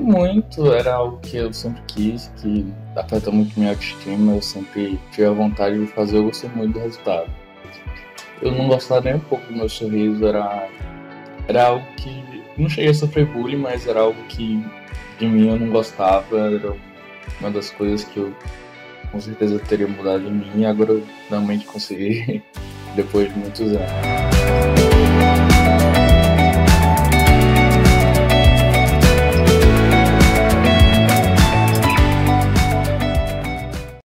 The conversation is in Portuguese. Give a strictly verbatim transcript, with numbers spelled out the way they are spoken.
muito, era algo que eu sempre quis, que afeta muito minha autoestima, eu sempre tive a vontade de fazer, eu gostei muito do resultado. Eu não gostava nem um pouco do meu sorriso, era, era algo que, não cheguei a sofrer bullying, mas era algo que de mim eu não gostava, era uma das coisas que eu com certeza teria mudado em mim, e agora eu realmente consegui, depois de muitos anos.